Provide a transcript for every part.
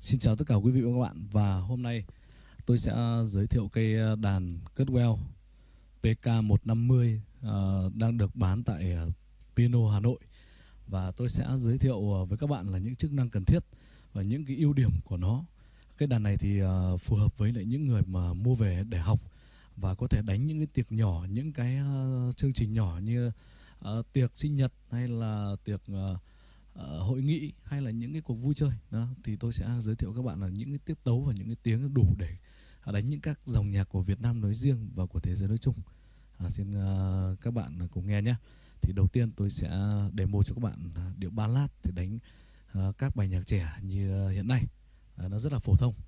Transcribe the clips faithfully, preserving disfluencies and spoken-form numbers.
Xin chào tất cả quý vị và các bạn. Và hôm nay tôi sẽ giới thiệu cây đàn Cutwell P K một năm mươi uh, đang được bán tại uh, Piano Hà Nội. Và tôi sẽ giới thiệu với các bạn là những chức năng cần thiết và những cái ưu điểm của nó. Cái đàn này thì uh, phù hợp với lại những người mà mua về để học và có thể đánh những cái tiệc nhỏ, những cái uh, chương trình nhỏ như uh, tiệc sinh nhật hay là tiệc uh, uh, hội nghị hay là những cái cuộc vui chơi. Đó, thì tôi sẽ giới thiệu các bạn là những cái tiết tấu và những cái tiếng đủ để uh, đánh những các dòng nhạc của Việt Nam nói riêng và của thế giới nói chung. Uh, xin uh, các bạn cùng nghe nhé. Thì đầu tiên tôi sẽ demo cho các bạn uh, điệu ballad thì đánh uh, các bài nhạc trẻ như uh, hiện nay. Uh, nó rất là phổ thông.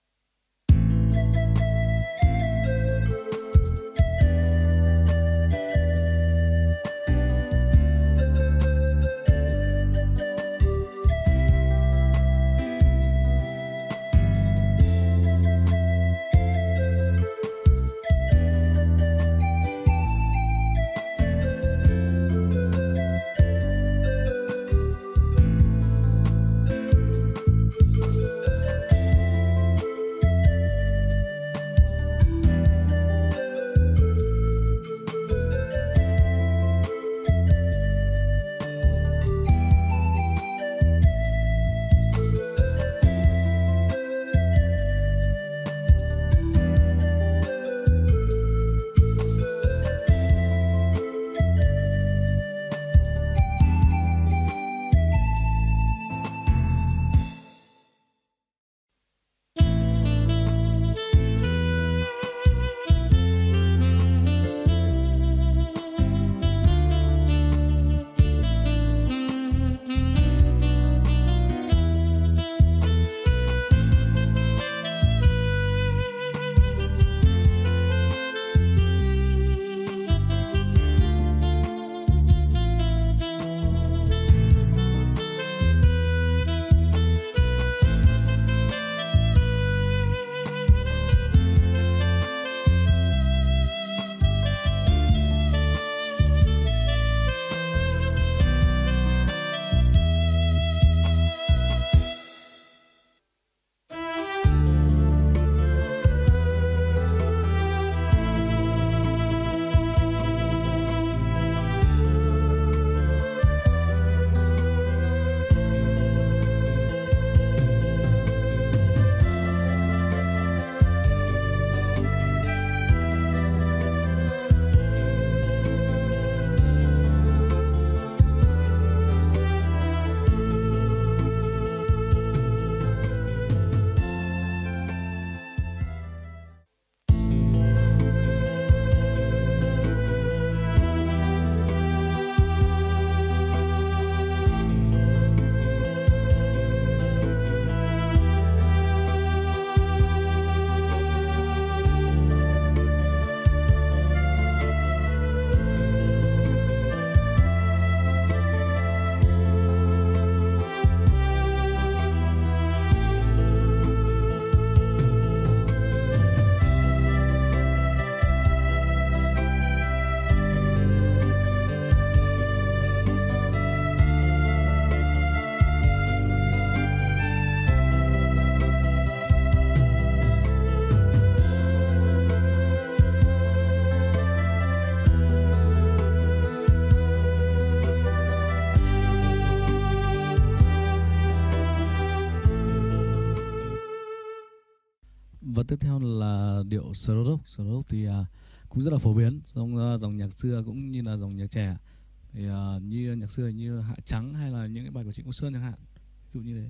Và tiếp theo là điệu slow rock. Slow rock thì uh, cũng rất là phổ biến trong uh, dòng nhạc xưa cũng như là dòng nhạc trẻ. Thì uh, như nhạc xưa như Hạ Trắng hay là những cái bài của Trịnh Công Sơn chẳng hạn, ví dụ như thế.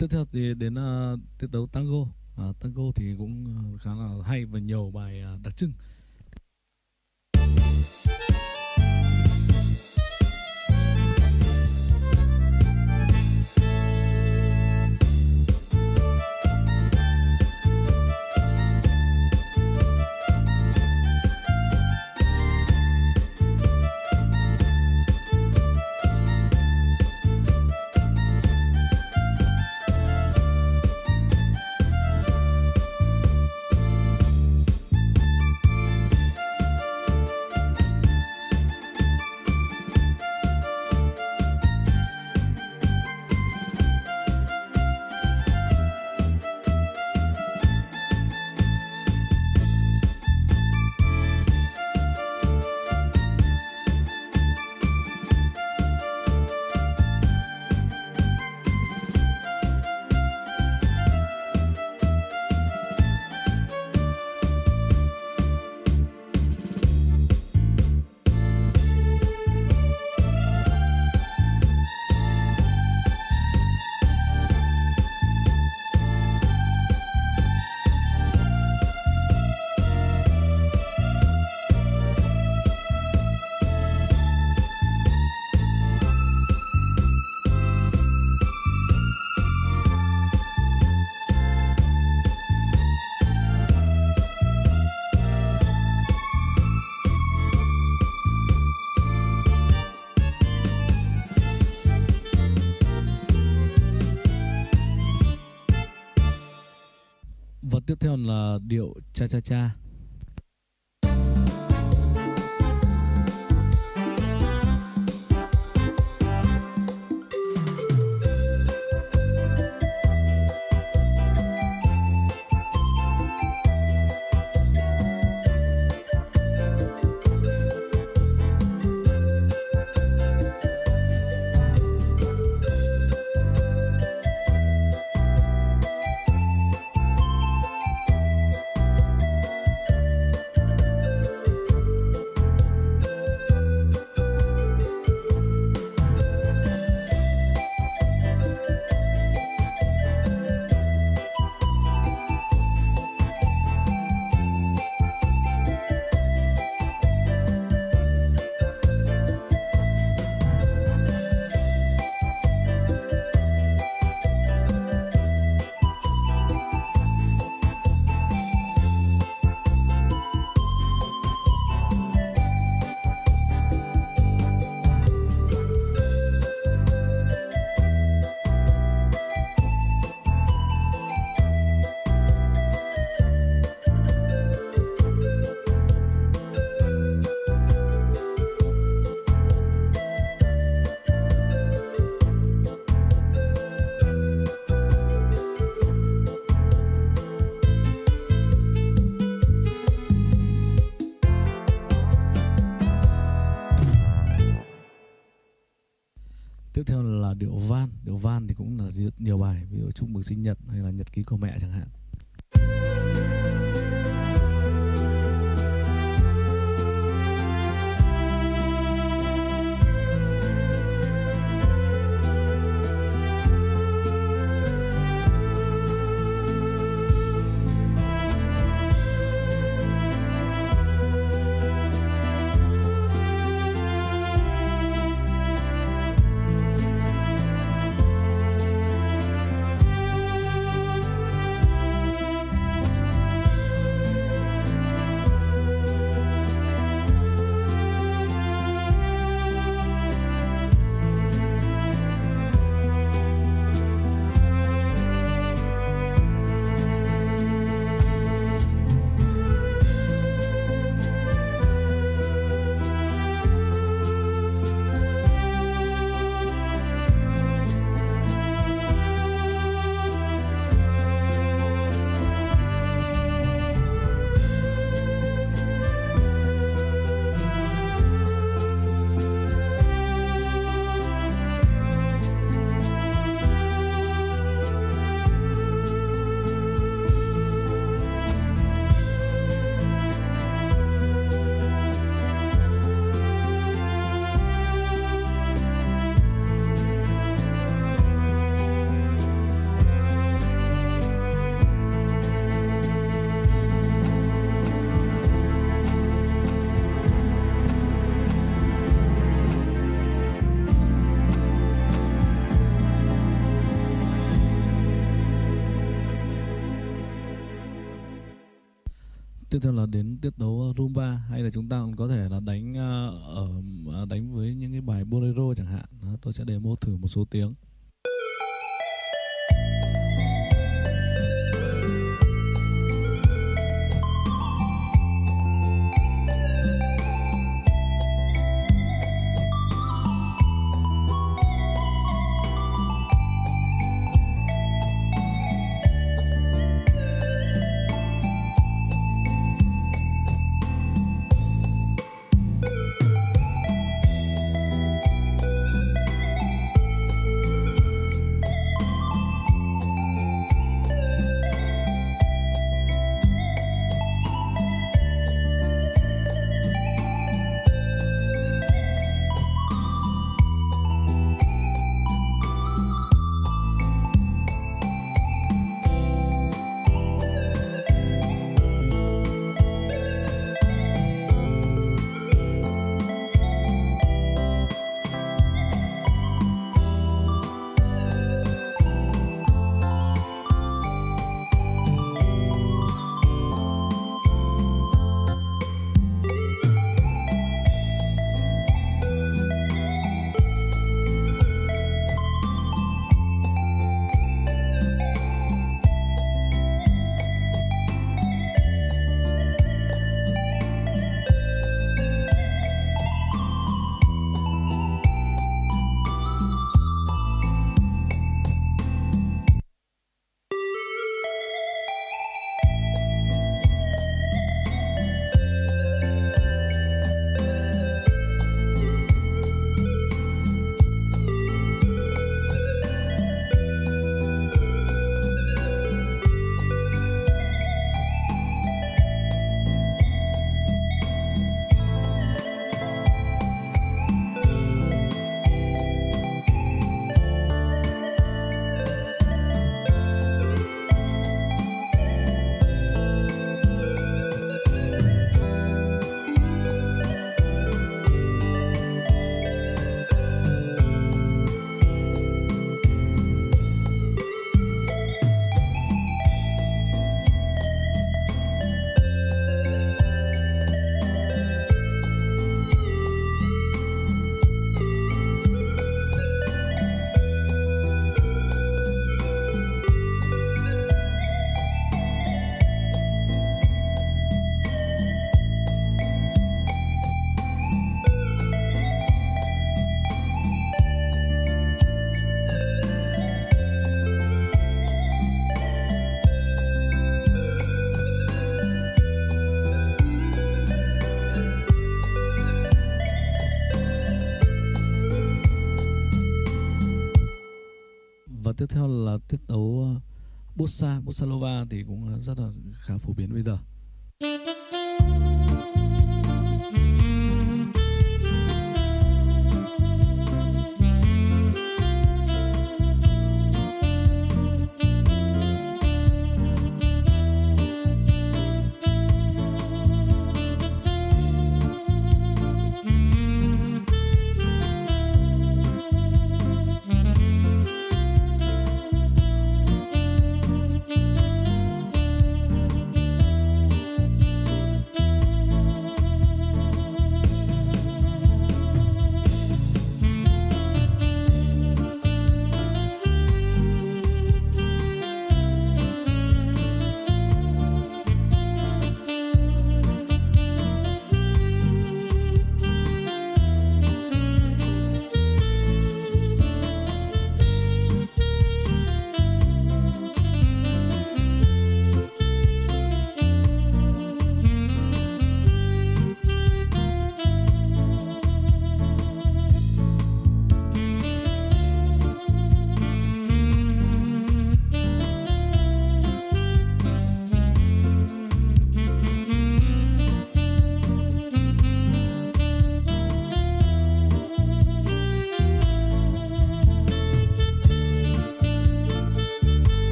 tiếp theo thì đến uh, tiết tấu tango. Uh, tango thì cũng khá là hay và nhiều bài uh, đặc trưng. Và tiếp theo là điệu cha cha cha. Tiếp theo là điệu van. Điệu van thì cũng là rất nhiều bài, ví dụ chúc mừng sinh nhật hay là nhật ký của mẹ chẳng hạn. Tiếp theo là đến tiết tấu rumba, hay là chúng ta còn có thể là đánh ờ, ở ờ, đánh với những cái bài bolero chẳng hạn. Đó, tôi sẽ demo thử một số tiếng. Và tiếp theo là tiết tấu bossa, bossa nova thì cũng rất là khá phổ biến bây giờ.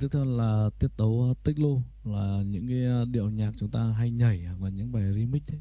tiếp theo là tiết tấu uh, techno, là những cái uh, điệu nhạc chúng ta hay nhảy hoặc là những bài remix ấy.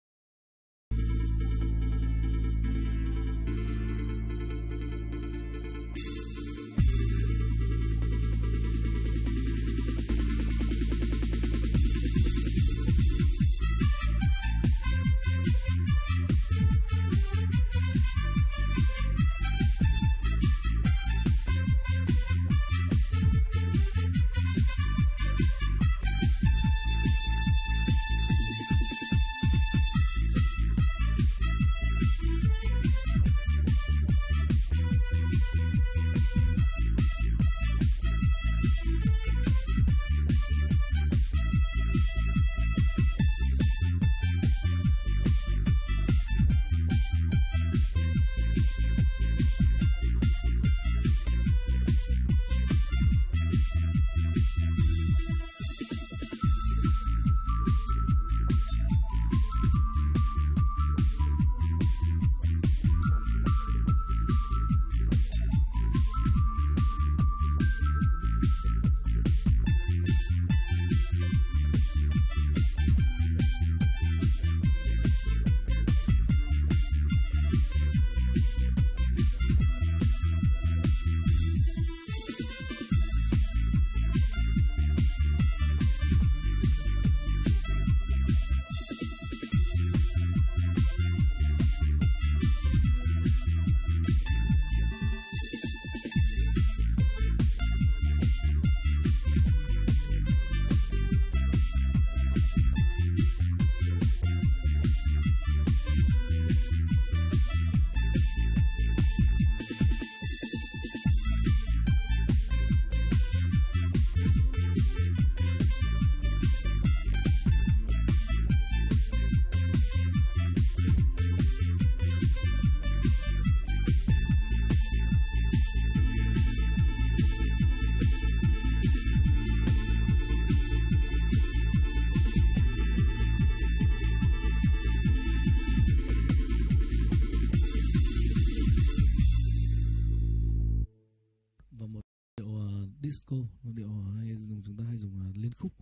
Disco, một điệu hay dùng chúng ta hay dùng uh, liên khúc.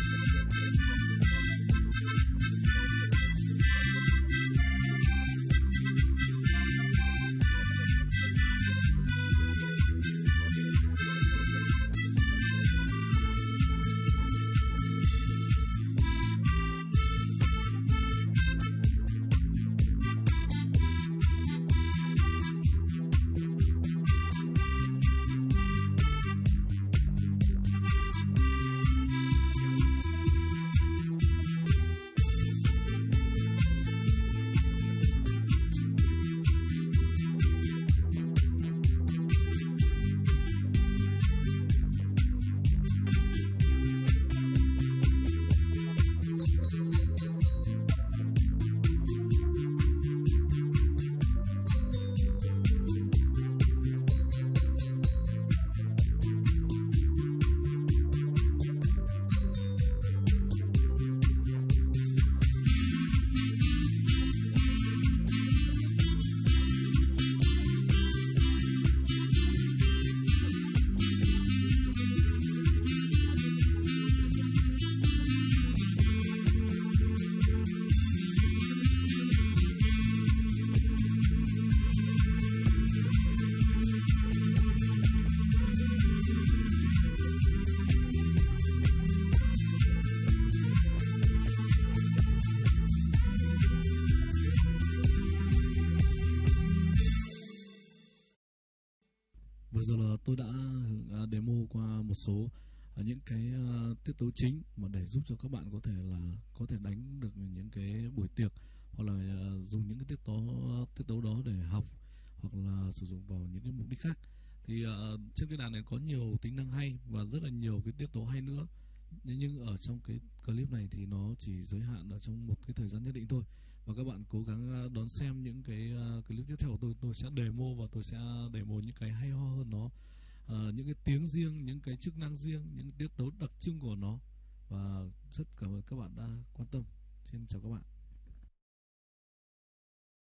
Vừa rồi là tôi đã demo qua một số những cái tiết tấu chính mà để giúp cho các bạn có thể là có thể đánh được những cái buổi tiệc, hoặc là dùng những cái tiết tấu tiết tấu đó để học hoặc là sử dụng vào những cái mục đích khác. Thì uh, trên cái đàn này có nhiều tính năng hay và rất là nhiều cái tiết tấu hay nữa. Nhưng ở trong cái clip này thì nó chỉ giới hạn ở trong một cái thời gian nhất định thôi. Và các bạn cố gắng đón xem những cái clip tiếp theo của tôi. Tôi sẽ demo và tôi sẽ demo những cái hay ho hơn nó, à, những cái tiếng riêng, những cái chức năng riêng, những tiết tấu đặc trưng của nó. Và rất cảm ơn các bạn đã quan tâm. Xin chào các bạn.